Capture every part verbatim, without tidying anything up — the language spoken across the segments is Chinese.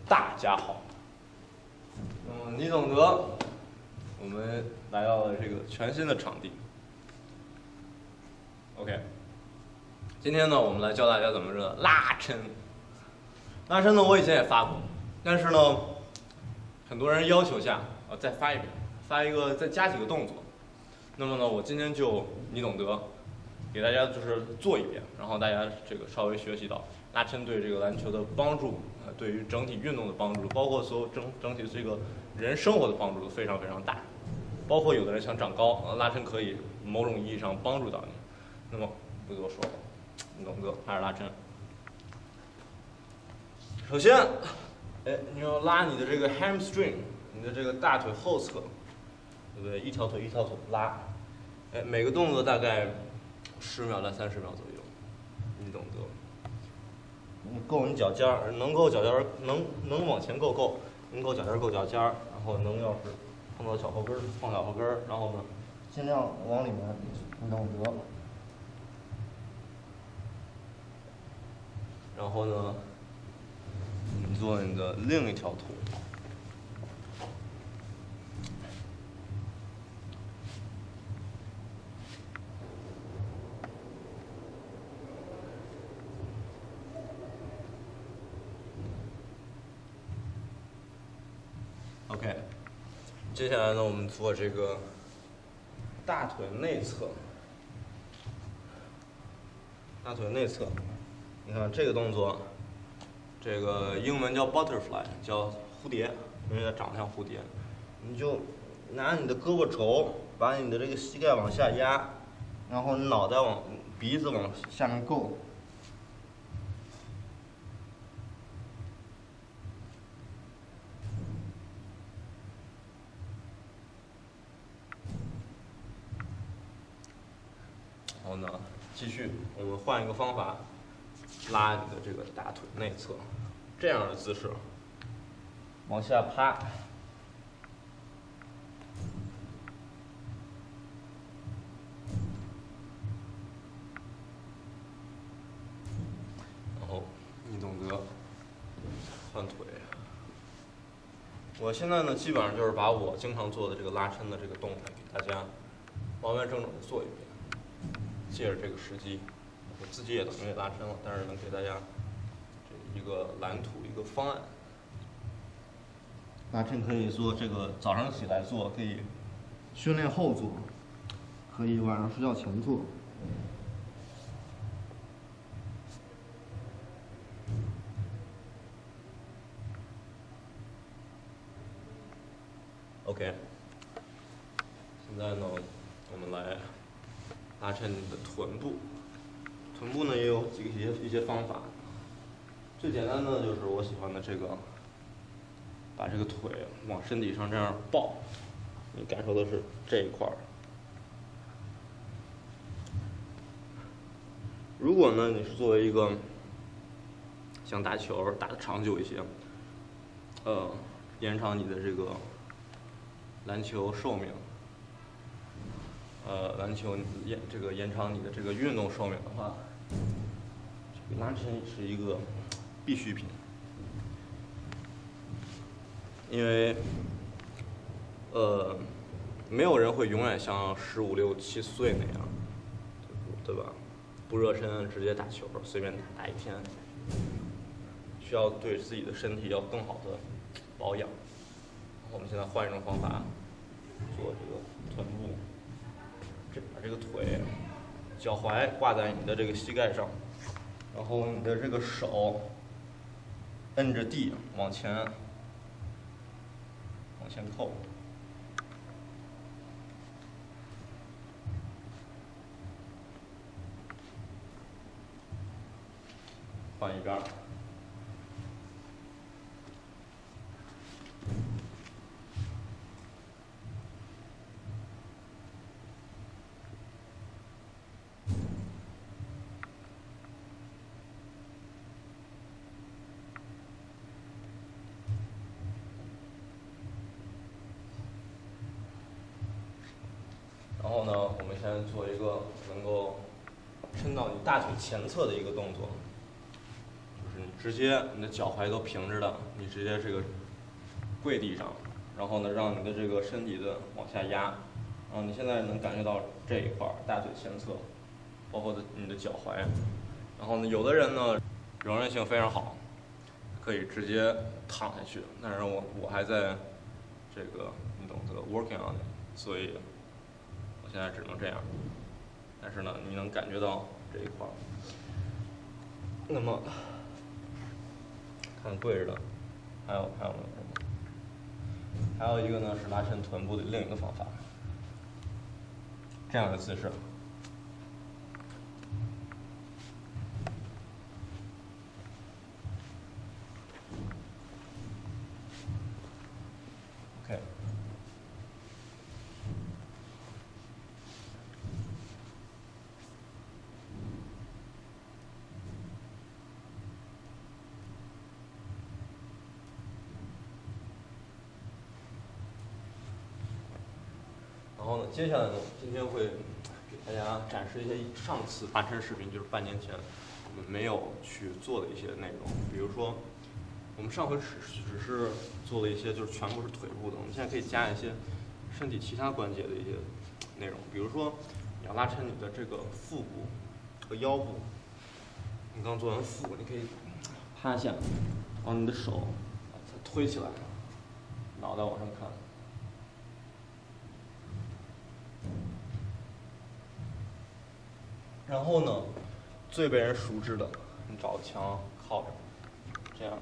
大家好。嗯，你懂得，我们来到了这个全新的场地。OK， 今天呢，我们来教大家怎么这个拉伸。拉伸呢，我以前也发过，但是呢，很多人要求下，呃，再发一遍，发一个再加几个动作。那么呢，我今天就你懂得，给大家就是做一遍，然后大家这个稍微学习到拉伸对这个篮球的帮助，呃，对于整体运动的帮助，包括所有整整体这个人生活的帮助都非常非常大。包括有的人想长高，呃，拉伸可以某种意义上帮助到你。那么不多说了，你懂得，开始拉伸。首先，哎，你要拉你的这个 hamstring， 你的这个大腿后侧，对不对？一条腿一条腿拉，哎，每个动作大概十秒到三十秒左右，你懂得。你够你脚尖儿，能够脚尖儿能能往前够够，能够脚尖儿够脚尖儿，然后能要是碰到小后跟儿碰小后跟儿，然后呢，尽量往里面，你懂得。然后呢，你做你的另一条腿。OK， 接下来呢，我们做这个大腿内侧。大腿内侧，你看这个动作，这个英文叫 butterfly， 叫蝴蝶，因为它长得像蝴蝶。你就拿你的胳膊肘，把你的这个膝盖往下压，然后你脑袋往鼻子往下面够。然后呢，继续，我们换一个方法，拉你的这个大腿内侧，这样的姿势，往下趴，然后你懂得，换腿。我现在呢，基本上就是把我经常做的这个拉伸的这个动态给大家完完整整的做一遍。借着这个时机，我自己也等于拉伸了，但是能给大家这一个蓝图一个方案。拉伸可以做这个早上起来做，可以训练后做，可以晚上睡觉前做。OK， 现在呢，我们来拉伸你的臀部，臀部呢也有几个一些一些方法。最简单的就是我喜欢的这个，把这个腿往身体上这样抱，你感受的是这一块儿。如果呢你是作为一个想打球打得长久一些，呃，延长你的这个篮球寿命。呃，篮球延这个延长你的这个运动寿命的话，这个拉伸是一个必需品，因为呃，没有人会永远像十五六七岁那样，对吧？不热身直接打球，随便打打一天，需要对自己的身体要更好的保养。我们现在换一种方法，做这个臀部。把这个腿、脚踝挂在你的这个膝盖上，然后你的这个手摁着地往前往前扣。换一边儿。然后呢，我们现在做一个能够撑到你大腿前侧的一个动作，就是你直接你的脚踝都平着的，你直接这个跪地上，然后呢，让你的这个身体的往下压，然后你现在能感觉到这一块儿大腿前侧，包括你的脚踝，然后呢，有的人呢柔韧性非常好，可以直接躺下去，但是我我还在这个你懂这个 working on it， 所以我现在只能这样，但是呢，你能感觉到这一块儿。那么看跪着的，还有还有没有什么？还有一个呢是拉伸臀部的另一个方法，这样的姿势。OK。然后呢，接下来呢，我今天会给大家展示一些上次拉伸视频，就是半年前我们没有去做的一些内容。比如说，我们上回只只是做了一些就是全部是腿部的，我们现在可以加一些身体其他关节的一些内容。比如说，你要拉伸你的这个腹部和腰部。你刚做完腹，你可以趴下，然后你的手把它推起来，脑袋往上看。然后呢，最被人熟知的，你找个墙靠着，这样，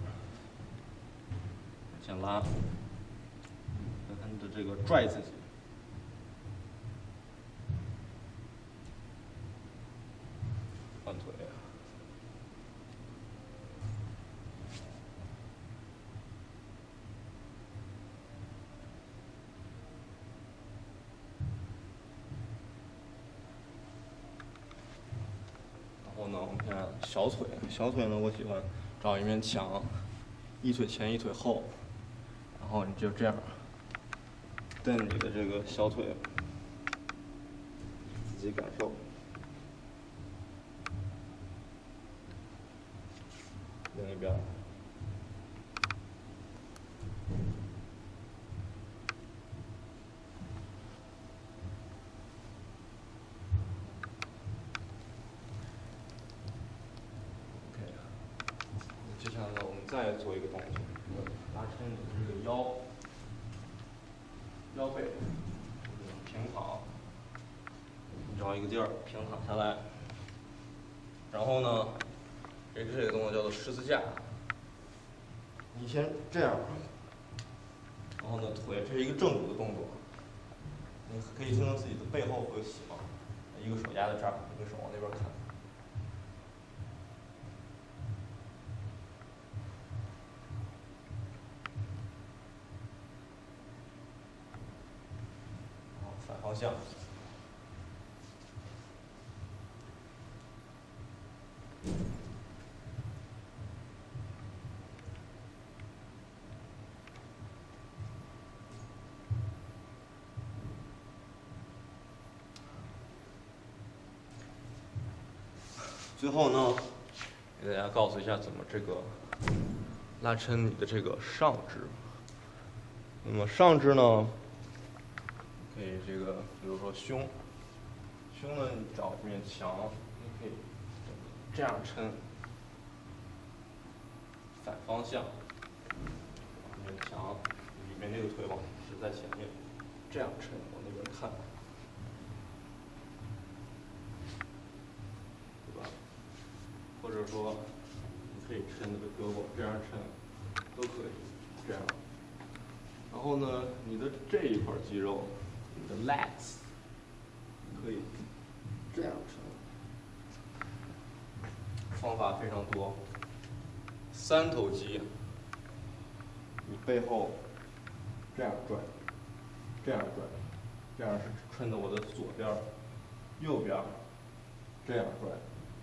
先拉，看看你的这个拽自己，换腿，然后呢，我们看小腿，小腿呢，我喜欢找一面墙，一腿前一腿后，然后你就这样蹬你的这个小腿，自己感受。另一边。OK， 接下来呢，我们再做一个动作，拉伸你的这个腰，腰背，平躺，你找一个地儿平躺下来，然后呢，这这个动作叫做十字架。你先这样，然后呢，腿这是一个正骨的动作，你可以听到自己的背后会有喜吗？一个手压在这儿，一个手往那边看。好，反方向。最后呢，给大家告诉一下怎么这个拉伸你的这个上肢。那么上肢呢，可以这个，比如说胸，胸呢你找一面墙，你可以这样抻，反方向，一面墙里面这个腿往是在前面，这样抻往那边看。或者说，你可以抻你的胳膊，这样抻都可以，这样。然后呢，你的这一块肌肉，你的 legs， 可以这样抻。方法非常多。三头肌，你背后这样转，这样转，这样是抻的我的左边，右边这样转。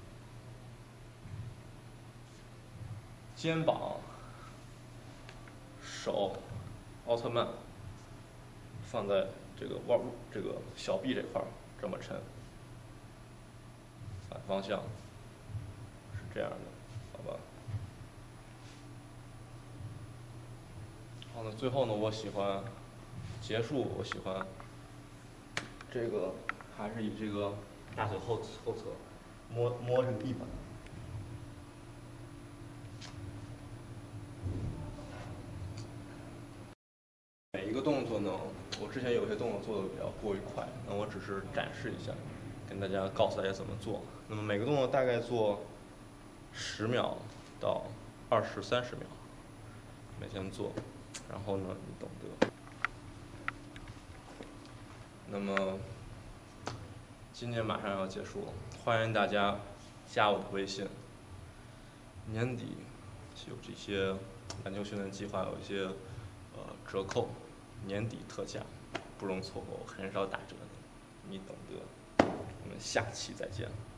肩膀、手、奥特曼放在这个腕、这个小臂这块儿，这么抻，反方向是这样的，好吧？ 后呢，最后呢，我喜欢结束，我喜欢这个还是以这个大腿后后侧摸摸这个地板。每一个动作呢，我之前有些动作做的比较过于快，那我只是展示一下，跟大家告诉大家怎么做。那么每个动作大概做十秒到二十三十秒，每天做，然后呢，你懂得。那么今年马上要结束了，欢迎大家加我的微信。年底有这些篮球训练计划有一些呃折扣，年底特价，不容错过，很少打折的，你懂得。我们下期再见。